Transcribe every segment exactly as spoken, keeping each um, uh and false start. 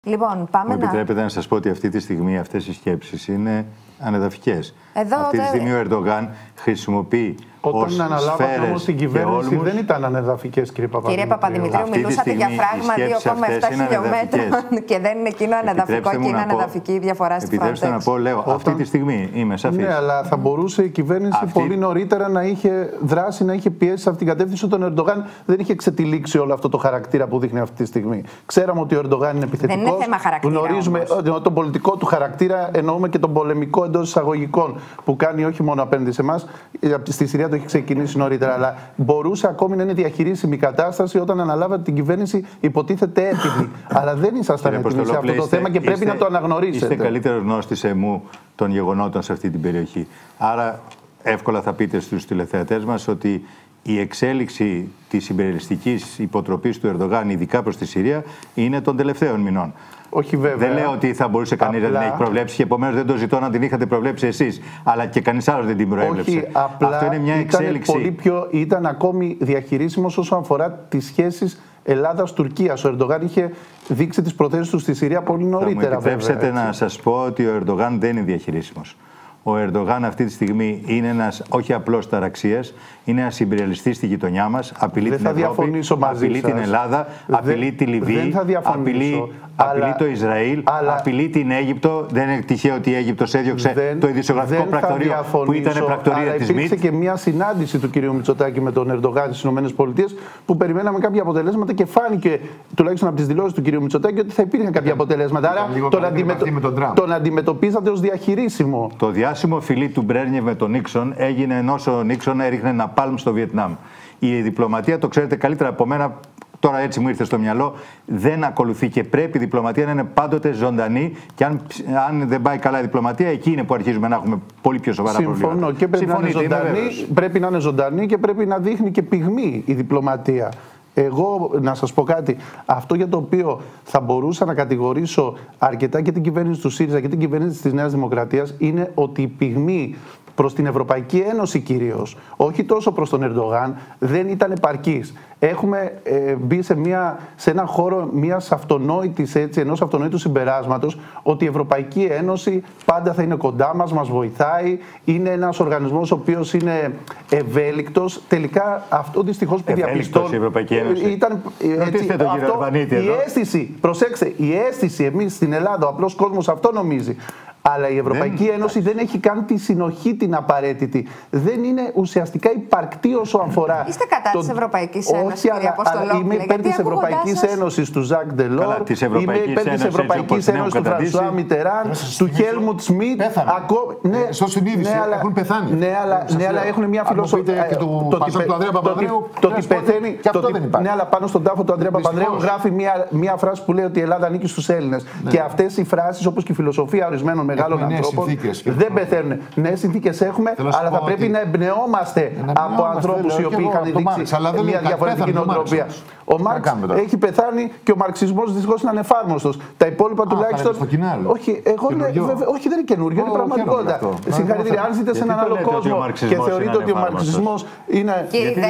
Λοιπόν, πάμε Μου να... επιτρέπετε να σας πω ότι αυτή τη στιγμή αυτές οι σκέψεις είναι ανεδαφικές. Εδώ, αυτή τη δε... στιγμή ο Ερντογάν χρησιμοποιεί Όταν αναλάβατε όμως την κυβέρνηση δεν ήταν ανεδαφικές, κύριε Παπαδημητρίου. Κύριε Παπαδημητρίου, μιλούσατε για φράγμα δύο κόμμα επτά χιλιόμετρων και δεν είναι εκείνο ανεδαφικό και είναι ανεδαφική η διαφορά στη Frontex. Επιτρέψτε να πω, λέω, Όταν... αυτή τη στιγμή είμαι σαφής. Ναι, αλλά θα μπορούσε η κυβέρνηση αυτή... πολύ νωρίτερα να είχε δράσει, να είχε πιέσει σε αυτήν την κατεύθυνση όταν ο Ερντογάν δεν είχε ξετυλίξει όλο αυτό το χαρακτήρα που δείχνει αυτή τη στιγμή. Ξέραμε ότι ο Ερντογάν είναι επιθετικός. Δεν είναι θέμα χαρακτήρα. Γνωρίζουμε όμως. Τον πολιτικό του χαρακτήρα, εννοούμε και τον πολεμικό εντός εισαγωγικών που κάνει όχι μόνο απέναντι σε εμάς. Στη Συρία το έχει ξεκινήσει νωρίτερα. Αλλά μπορούσε ακόμη να είναι διαχειρίσιμη η κατάσταση όταν αναλάβατε την κυβέρνηση, υποτίθεται έτοιμη. Αλλά δεν ήσασταν έτοιμοι σε αυτό το θέμα και πρέπει είστε, να το αναγνωρίσετε. Είστε καλύτερο γνώστης εμού των γεγονότων σε αυτή την περιοχή. Άρα, εύκολα θα πείτε στους τηλεθεατές μας ότι η εξέλιξη της υπερελιστικής υποτροπής του Ερντογάν, ειδικά προς τη Συρία, είναι των τελευταίων μηνών. Όχι βέβαια. Δεν λέω ότι θα μπορούσε κανείς να την έχει προβλέψει και επομένως δεν το ζητώ να την είχατε προβλέψει εσείς. Αλλά και κανείς άλλος δεν την προέβλεψε. Όχι, απλά αυτό είναι μια εξέλιξη. Πολύ πιο, ήταν ακόμη διαχειρίσιμος όσον αφορά τις σχέσεις Ελλάδας-Τουρκίας. Ο Ερντογάν είχε δείξει τις προθέσεις του στη Συρία πολύ νωρίτερα. Θα μου επιτρέψετε να σας πω ότι ο Ερντογάν δεν είναι διαχειρίσιμος. Ο Ερντογάν αυτή τη στιγμή είναι ένας όχι απλός ταραξίας, είναι ένας ιμπεριαλιστής στη γειτονιά μας, απειλεί δεν την Ευρώπη, απειλεί σας. την Ελλάδα, απειλεί δεν, τη Λιβύη, απειλεί, αλλά, απειλεί το Ισραήλ, αλλά, απειλεί την Αίγυπτο. Δεν είναι τυχαίο ότι η Αίγυπτος έδιωξε δεν, το ειδησιογραφικό πρακτορείο που ήταν πρακτορία της ΜΙΤ. Υπήρξε και μια συνάντηση του κ. Μητσοτάκη με τον Ερντογάν στις ΗΠΑ που περιμέναμε κάποια αποτελέσματα και φάνηκε τουλάχιστον από τις δηλώσεις του κ. Μητσοτάκη ότι θα υπήρχαν κάποια αποτελέσματα. Άρα τον, αντιμετω... τον αντιμετωπίζατε ως διαχειρίσιμο. Το διάσημο φιλί του Μπρένιεβ με τον Νίξον έγινε ενώ ο Νίξον έριχνε ναπάλμ στο Βιετνάμ. Η διπλωματία, το ξέρετε καλύτερα από μένα, τώρα έτσι μου ήρθε στο μυαλό, δεν ακολουθεί και πρέπει η διπλωματία να είναι πάντοτε ζωντανή και αν, αν δεν πάει καλά η διπλωματία, εκεί είναι που αρχίζουμε να έχουμε πολύ πιο σοβαρά Συμφωνώ. προβλήματα. Και πρέπει να, είναι ζωντανή, πρέπει να είναι ζωντανή και πρέπει να δείχνει και πυγμή η διπλωματία. Εγώ να σας πω κάτι, αυτό για το οποίο θα μπορούσα να κατηγορήσω αρκετά και την κυβέρνηση του ΣΥΡΙΖΑ και την κυβέρνηση της Νέας Δημοκρατίας είναι ότι η πυγμή προς την Ευρωπαϊκή Ένωση κυρίως, όχι τόσο προς τον Ερντογάν, δεν ήταν επαρκής. Έχουμε ε, μπει σε, μια, σε ένα χώρο μιας αυτονόητης, έτσι, ενός αυτονόητου συμπεράσματος ότι η Ευρωπαϊκή Ένωση πάντα θα είναι κοντά μας, μας βοηθάει, είναι ένας οργανισμός ο οποίος είναι ευέλικτος. Τελικά αυτό δυστυχώς που διαπιστώνει... η Ευρωπαϊκή Ένωση. Ήταν, έτσι, αυτό, η αίσθηση, προσέξτε, η αίσθηση εμείς στην Ελλάδα, ο απλός κόσμος αυτό νομίζει. Αλλά η Ευρωπαϊκή δεν, Ένωση δεν έχει καν τη συνοχή την απαραίτητη. Δεν είναι ουσιαστικά υπαρκτή όσο αφορά. Είστε κατά το... της Ευρωπαϊκής Ένωσης, κύριε Αποστολόπουλε? Είμαι υπέρ της Ευρωπαϊκής σας... Ένωσης του Ζακ Ντελόρ. Είμαι υπέρ της Ευρωπαϊκής Ένωσης του Φρανσουά Μιτεράν, του Χέλμουτ Σμιτ. Ναι, στο συνείδηση έχουν πεθάνει. Ναι, αλλά έχουν μια φιλοσοφία. Και του Ανδρέα Παπανδρέου. Το ότι πεθαίνει. Ναι, αλλά πάνω στον τάφο του Ανδρέα Παπανδρέου γράφει μια φράση που λέει ότι η Ελλάδα ανήκει στους Έλληνες. Και αυτές οι φράσεις, όπως και η φιλοσοφία ορισμένων μεγάλων ανθρώπων δεν πεθαίνουν. Νέες συνθήκες έχουμε, αλλά θα πρέπει να εμπνεόμαστε από ανθρώπους οι οποίοι είχαν δείξει μια διαφορετική νοοτροπία. Ο Μάρξ έχει πεθάνει και ο μαρξισμός δυστυχώς είναι ανεφάρμοστος. Τα υπόλοιπα τουλάχιστον. Όχι, όχι, δεν είναι καινούριο, είναι πραγματικότητα. Συγχαρητήρια. Αν ζείτε σε έναν άλλο κόσμο και θεωρείτε ότι ο μαρξισμός είναι.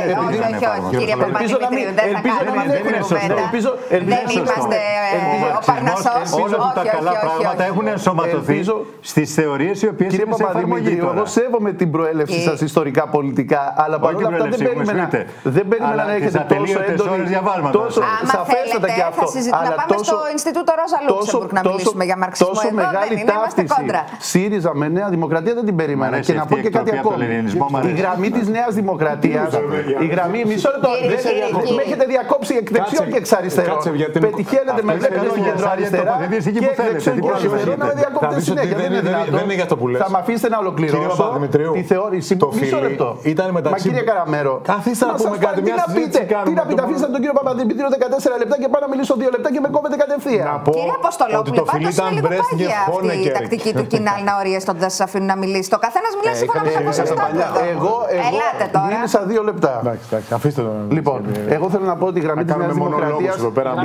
Κύριε Παπαδημητρίου, δεν θα κάνουμε αυτή την κουβέντα. Δεν είμαστε ο Παρνασσός. Όλα τα καλά πράγματα έχουν ενσωματωθεί στις θεωρίες οι οποίες είναι σε εφαρμογή τώρα. Εγώ σέβομαι την προέλευση σας ιστορικά πολιτικά, αλλά παρόλα αυτά δεν περίμενα, δεν περίμενα να έχετε τόσο έντονη, τόσο σαφέστατα και αυτό. Αλλά να πάμε στο Ινστιτούτο Ρόζα Λούξεμβουργκ να μιλήσουμε για μαρξισμό. Τόσο μεγάλη ταύτιση ΣΥΡΙΖΑ με Νέα Δημοκρατία δεν την περίμενα. Και να πω και κάτι ακόμη. Η γραμμή της Νέας Δημοκρατίας, η γραμμή, μισό λεπτό, με έχετε διακόψει εκ δεξιών και εξ αριστερών. Πετυχαίνετε με βλέπετε στην κεντροαριστερά και εκ δεξιών και αριστερών να με διακόπτετε συνέχεια. Δεν είναι για αυτό που λες. Θα με αφήσετε να ολοκληρώσω τη θεώρηση. Μισό λεπτό. Ήταν μεταξύ... Μα κύριε Καραμέρο, καθίστε να πούμε κάτι, μια συζήτηση κάνουμε. Τι να πείτε, αφήστε τον κύριο Παπαδημητρίου δεκατέσσερα λεπτά και πάω να μιλήσω δύο λεπτά και με κόβετε κατευθείαν. Κύριε Αποστολόπουλε, πάντως είναι λίγο πάγια αυτή η τακτική του Κινάλ να οριέστονται, σας αφήνουν να μιλήσει. Το καθένας μιλάει σύμφωνα με τα ποσοστά του. Εγώ μίλησα δύο λεπτά. Λοιπόν, εγώ θέλω να πω ότι η γραμμή της Νέας Δημοκρατίας.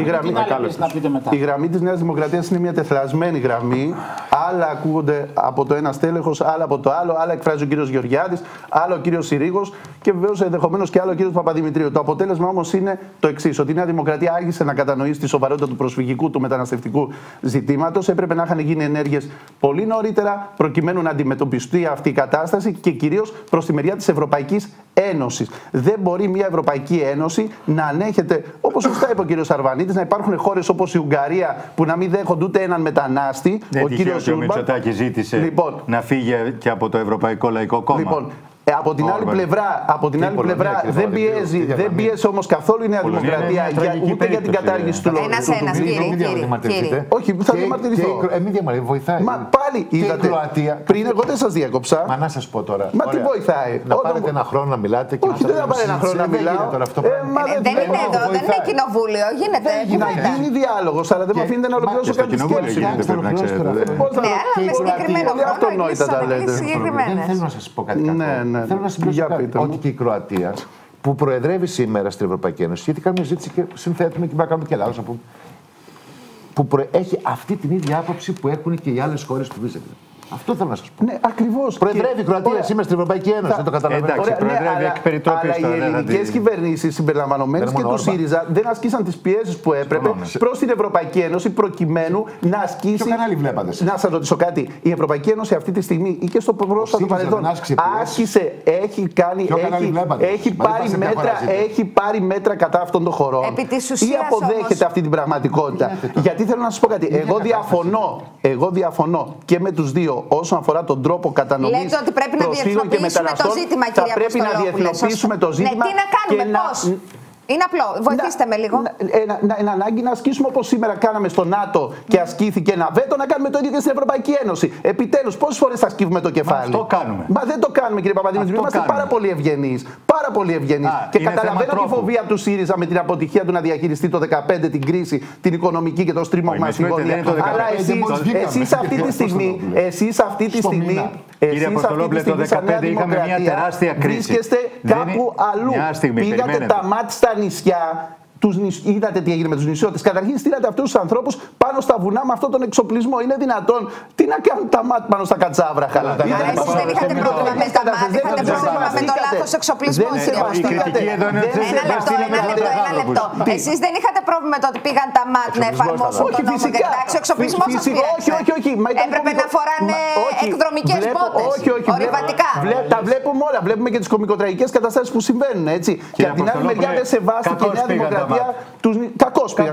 Η γραμμή της Νέας Δημοκρατίας είναι μια τεθλασμένη γραμμή. Άλλα ακούγονται από το ένα στέλεχος, άλλα από το άλλο, άλλα εκφράζει ο κύριος Γεωργιάδης, άλλο ο κύριος Συρίγος και βεβαίως ενδεχομένως και άλλο ο κύριος Παπαδημητρίου. Το αποτέλεσμα αποτέλεσμα όμως είναι το εξής: ότι η Νέα Δημοκρατία άρχισε να κατανοήσει τη σοβαρότητα του προσφυγικού, του μεταναστευτικού ζητήματος. Έπρεπε να είχαν γίνει ενέργειες πολύ νωρίτερα προκειμένου να αντιμετωπιστεί αυτή η κατάσταση και κυρίως προς τη μεριά της Ευρωπαϊκής Ένωσης. Δεν μπορεί μια Ευρωπαϊκή Ένωση να ανέχεται, όπως σωστά είπε ο κ. Αρβανίτης, να υπάρχουν χώρες όπως η Ουγγαρία που να μην δέχονται ούτε έναν μετανάστη. Δεν τυχαίο ότι ο Μητσοτάκης ζήτησε λοιπόν, να φύγει και από το Ευρωπαϊκό Λαϊκό Κόμμα. Λοιπόν, Ε, από την άλλη πλευρά, από την άλλη πλευρά δεν πιέζει, δεν πιέζει όμως καθόλου η Νέα Δημοκρατία για, ούτε για την κατάργηση του λόγου. Ένας, ένας, κύριε. Όχι, θα διαμαρτυρηθώ. Εμείς διαμαρτυρηθώ, βοηθάει. Μα πάλι είδατε, πριν εγώ δεν σας διέκοψα. Μα να σας πω τώρα. Μα τι βοηθάει. Να πάρετε ένα χρόνο να μιλάτε και να Όχι, δεν θα πάρει ένα χρόνο να μιλάω. Δεν είναι εδώ, δεν είναι κοινοβούλιο, γίνεται. Να γίνει διάλογος, αλλά δεν με αφήνετε να ολοκληρώσω κάτι σκέψη. Ναι, αλλά με συγκεκριμένο χρόνο δεν θέλω να σας πω κάτι κακό. Θέλω να συμπληρώσω ότι και η Κροατία που προεδρεύει σήμερα στην Ευρωπαϊκή Ένωση, γιατί κάνουμε συζήτηση και συνθέτουμε και μπορούμε να κάνουμε και λάθος, που, που προ... έχει αυτή την ίδια άποψη που έχουν και οι άλλες χώρες του Βίζεγκραντ. Αυτό θέλω να σας πω. Ναι, ακριβώς. Προεδρεύει και... η Κροατία ωραία. Σήμερα στην Ευρωπαϊκή Ένωση, θα... δεν το καταλαβαίνω. Εντάξει, προεδρεύει εκ περιτροπής. Αλλά οι ελληνικές κυβερνήσεις συμπεριλαμβανομένες και του ΣΥΡΙΖΑ δεν άσκησαν τις πιέσεις που έπρεπε προς την Ευρωπαϊκή Ένωση προκειμένου να ασκήσει. Ποιο κανάλι βλέπατε? Να σας ρωτήσω κάτι. Η Ευρωπαϊκή Ένωση αυτή τη στιγμή ή και στο πρόσφατο παρελθόν άσκησε, έχει κάνει, έχει πάρει μέτρα, έχει πάρει μέτρα κατά αυτών των χωρών. Ή αποδέχεται αυτή την πραγματικότητα. Γιατί θέλω να σας πω κάτι. Εγώ διαφωνώ, εγώ διαφωνώ και με τους δύο όσον αφορά τον τρόπο κατανομής. Λέτε ότι πρέπει να διεθνοποιήσουμε το ζήτημα, κυρία Θα πρέπει να διεθνοποιήσουμε το ζήτημα. Ναι, τι να κάνουμε, πώς. Είναι απλό. Βοηθήστε να, με λίγο. Είναι ανάγκη να ασκήσουμε όπως σήμερα κάναμε στο ΝΑΤΟ και ασκήθηκε ένα βέτο, να κάνουμε το ίδιο και στην Ευρωπαϊκή Ένωση. Επιτέλους, πόσες φορές θα ασκήσουμε το κεφάλι? Μα αυτό κάνουμε. Μα δεν το κάνουμε, κύριε Παπαδημητρίου. Είμαστε κάνουμε. πάρα πολύ ευγενείς. Πάρα πολύ ευγενείς. Και καταλαβαίνω τη φοβία του ΣΥΡΙΖΑ με την αποτυχία του να διαχειριστεί το δύο χιλιάδες δεκαπέντε την κρίση, την οικονομική και το στριμώγμα στην γωνία. Αλλά εσείς αυτή τη στιγμή. Εσείς αυτή τη στιγμή. Κύριε Αποστολόπουλε, το δύο χιλιάδες δεκαπέντε είχαμε μια τεράστια κρίση. Βρίσκεστε κάπου αλλού. Πήγατε τα μάτια στα νησιά. Τους νησ... Είδατε τι έγινε με τους νησιώτες. Καταρχήν στείλατε αυτούς τους ανθρώπους πάνω στα βουνά με αυτόν τον εξοπλισμό. Είναι δυνατόν? Τι να κάνουν τα μάτια πάνω στα κατσάβραχα? Άρα εσείς δεν είχατε πρόβλημα με τα μάτια, είχατε πρόβλημα με το λάθος εξοπλισμό. Ένα λεπτό, ένα λεπτό, ένα λεπτό. Εσείς δεν είχατε πρόβλημα με το ότι πήγαν τα μάτια να εφαρμόσουν τον νόμο? Εντάξει, ο εξοπλισμός σας πήραξε. Έπρεπε να φοράνε εκδρομικές μπότες, ορειβατικά. Τα βλέπουμε όλα. Βλέπουμε και τις κωμικοτραγικές καταστάσεις που συμβαίνουν. Και από την άλλη μεριά δεν σεβάστηκε η Νέα Δημοκρατία. Κακώς πήγαν.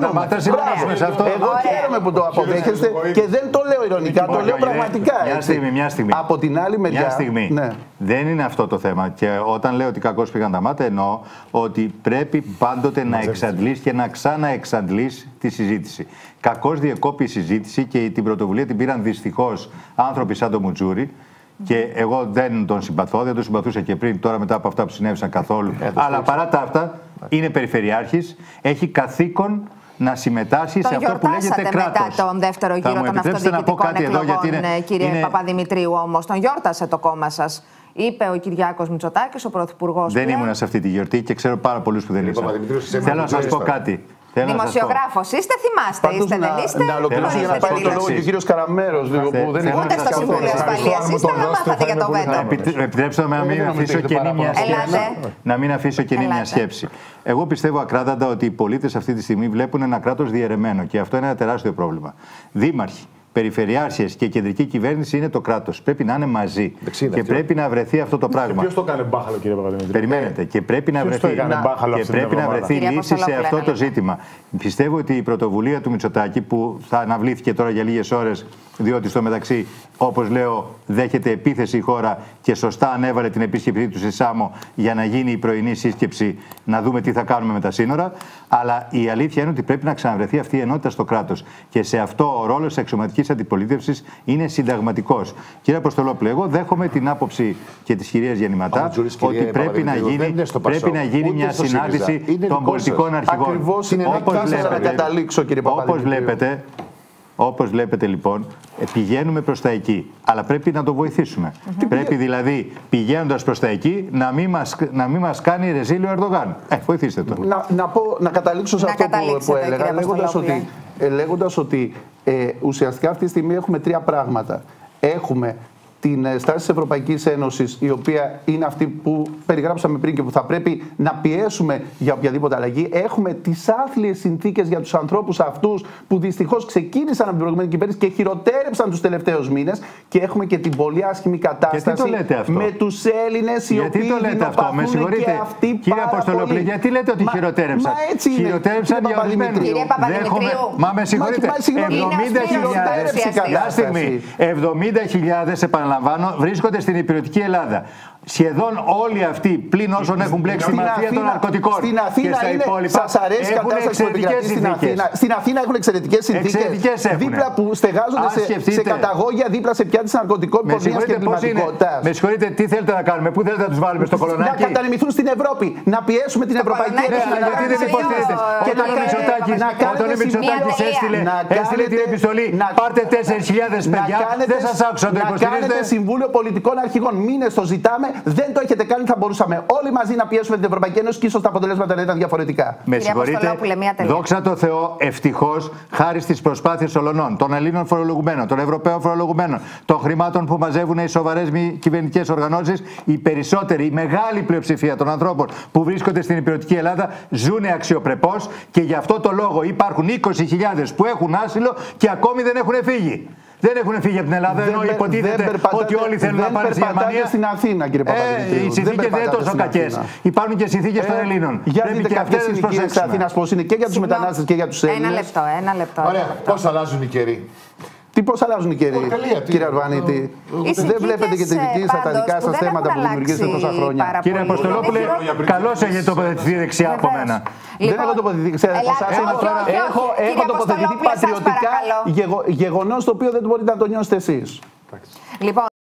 Εγώ χαίρομαι που το αποδέχεστε και δεν το λέω ειρωνικά, το λέω πραγματικά. Μια στιγμή, μια στιγμή. Από την άλλη μεριά. Μια στιγμή. Ναι. Δεν είναι αυτό το θέμα. Και όταν λέω ότι κακώς πήγαν τα μάτια, εννοώ ότι πρέπει πάντοτε να εξαντλείς και να ξαναεξαντλείς τη συζήτηση. Κακώς διεκόπη η συζήτηση και την πρωτοβουλία την πήραν δυστυχώς άνθρωποι σαν το Μουτζούρι. Και εγώ δεν τον συμπαθώ, δεν τον συμπαθούσα και πριν, τώρα μετά από αυτά που συνέβησαν καθόλου. Ε, Αλλά παρά τα αυτά, είναι περιφερειάρχης, έχει καθήκον να συμμετάσχει τον σε αυτό που λέγεται κράτος. Μετά τον δεύτερο γύρο των αυτοδιοικητικών εκλογών, είναι, κύριε είναι... Παπαδημητρίου, όμως. Τον γιόρτασε το κόμμα σας. Είπε ο Κυριάκος Μητσοτάκης, ο Πρωθυπουργός. Δεν ήμουν σε αυτή τη γιορτή και ξέρω πάρα πολλούς που δεν ήσαν. Θέλω να σας πω κάτι. Δημοσιογράφος είστε, θυμάστε, Πάντως είστε, να, δεν είστε. Να ολοκληρώσω για να πάρει το λόγο και ο κύριος Καραμέρος, λίγο, που δεν είναι. Ούτε στο Συμβούλιο Ασφαλείας είστε, να μάθατε για το βέτο. Επιτρέψτε να μην αφήσω κενή μια σκέψη. Να μην αφήσω κενή μια σκέψη. Εγώ πιστεύω ακράδαντα ότι οι πολίτες αυτή τη στιγμή βλέπουν ένα κράτος διαιρεμένο και αυτό είναι ένα τεράστιο πρόβλημα. Δήμαρχοι, περιφερειάρχες και κεντρική κυβέρνηση είναι το κράτος. Πρέπει να είναι μαζί. Δεξί, και πρέπει να βρεθεί αυτό το πράγμα. Ποιος το έκανε μπάχαλο, κύριε Παπαδημητρίου? Περιμένετε. Και πρέπει να βρεθεί, και πρέπει να βρεθεί λύση σε αυτό το ζήτημα. Πιστεύω ότι η πρωτοβουλία του Μητσοτάκη, που θα αναβλήθηκε τώρα για λίγες ώρες, διότι στο μεταξύ, όπως λέω, δέχεται επίθεση η χώρα και σωστά ανέβαλε την επίσκεψή του στη Σάμο για να γίνει η πρωινή σύσκεψη, να δούμε τι θα κάνουμε με τα σύνορα. Αλλά η αλήθεια είναι ότι πρέπει να ξαναβρεθεί αυτή η ενότητα στο κράτος. Και σε αυτό ο ρόλος της αξιωματικής αντιπολίτευσης είναι συνταγματικός. Κύριε Αποστολόπουλε, εγώ δέχομαι την άποψη και της κυρίας Γεννηματά ότι πρέπει να γίνει, πρέπει να γίνει μια συνάντηση των πολιτικών αρχηγών. Ακριβώς είναι να καταλήξω, κύριε Παπαδημητρίου. Όπως βλέπετε, όπως βλέπετε λοιπόν, πηγαίνουμε προς τα εκεί. Αλλά πρέπει να το βοηθήσουμε. Mm-hmm. Πρέπει δηλαδή, πηγαίνοντας προς τα εκεί, να μην μας, να μην μας κάνει ρεζίλιο Ερντογάν. Ε, βοηθήστε το. Να, να, πω, να καταλήξω σε να αυτό που, που έλεγα, λέγοντας ότι, ε, λέγοντας ότι ε, ουσιαστικά αυτή τη στιγμή έχουμε τρία πράγματα. Έχουμε την στάση της Ευρωπαϊκής Ένωσης, η οποία είναι αυτή που περιγράψαμε πριν και που θα πρέπει να πιέσουμε για οποιαδήποτε αλλαγή. Έχουμε τις άθλιες συνθήκες για τους ανθρώπους αυτούς που δυστυχώς ξεκίνησαν από την προηγούμενη κυβέρνηση και χειροτέρεψαν τους τελευταίους μήνες. Και έχουμε και την πολύ άσχημη κατάσταση με τους Έλληνες οι οποίοι δεινοπαθούν και αυτοί Κύριε Αποστολόπουλε, γιατί λέτε ότι χειροτέρεψαν? Μα έτσι είναι. Χειροτέρεψαν οι ορισμένοι. Μα με συγχωρείτε, εβδομήντα χιλιάδες επαναλαμβάνω, βρίσκονται στην υπηρετική Ελλάδα. Σχεδόν όλοι αυτοί, πλην όσων έχουν μπλέξει στη μαφία των ναρκωτικών στην Αθήνα και στα είναι, υπόλοιπα, σας αρέσει έχουν εξαιρετικές συνθήκες. Στην Αθήνα έχουν εξαιρετικές συνθήκες. Δίπλα που στεγάζονται σε, σε καταγόγια, δίπλα σε πιάτη ναρκωτικών πορνείας και εγκληματικότητας. Με συγχωρείτε, τι θέλετε να κάνουμε, πού θέλετε να τους βάλουμε στο κολονάκι? Να καταλημηθούν στην Ευρώπη, να πιέσουμε την Ευρωπαϊκή Ένωση. Ναι, γιατί δεν υποστηρίζετε? Όταν ο Μητσοτάκης έστειλε την επιστολή, πάρτε τέσσερις χιλιάδες παιδιά, δεν σας άκουσα να το υποστηρίζετε. Να κάνετε Συμβούλιο Πολιτικών Αρχηγών, μήνες το ζητάμε. Δεν το έχετε κάνει, θα μπορούσαμε όλοι μαζί να πιέσουμε την Ευρωπαϊκή Ένωση και ίσως τα αποτελέσματα να ήταν διαφορετικά. Με συγχωρείτε, δόξα τω Θεώ, ευτυχώς, χάρη στις προσπάθειες ολονών, των Ελλήνων φορολογουμένων, των Ευρωπαίων φορολογουμένων, των χρημάτων που μαζεύουν οι σοβαρές μη κυβερνητικές οργανώσεις, οι περισσότεροι, η μεγάλη πλειοψηφία των ανθρώπων που βρίσκονται στην υπηρετική Ελλάδα ζουν αξιοπρεπώς και γι' αυτό το λόγο υπάρχουν είκοσι χιλιάδες που έχουν άσυλο και ακόμη δεν έχουν φύγει. Δεν έχουν φύγει από την Ελλάδα, δεν, ενώ υποτίθεται ότι όλοι θέλουν να πάνε στη Γερμανία. Στην Αθήνα, κύριε Παπαδημητρίου. Ε, οι συνθήκες δεν είναι τόσο κακές. Υπάρχουν και συνθήκες ε, των Ελλήνων. Για να δείτε κάποιες συνοικίες της Αθήνας πώς είναι και για τους μετανάστες και για τους Έλληνες. Ένα λεπτό, ένα λεπτό. Ωραία, πώς αλλάζουν οι καιροί? Τι πώς αλλάζουν οι καιροί, κύριε Αρβανίτη? Δεν βλέπετε και τη δική σας τα δικά σας θέματα που δημιουργήσετε τόσα χρόνια? Κύριε Αποστολόπουλε, καλώς έχετε τοποθετηθεί δεξιά από μένα. Δεν έχω τοποθετηθεί δεξιά από εσάς. Έχω τοποθετηθεί πατριωτικά, γεγονός το οποίο δεν μπορείτε να το νιώσετε εσείς.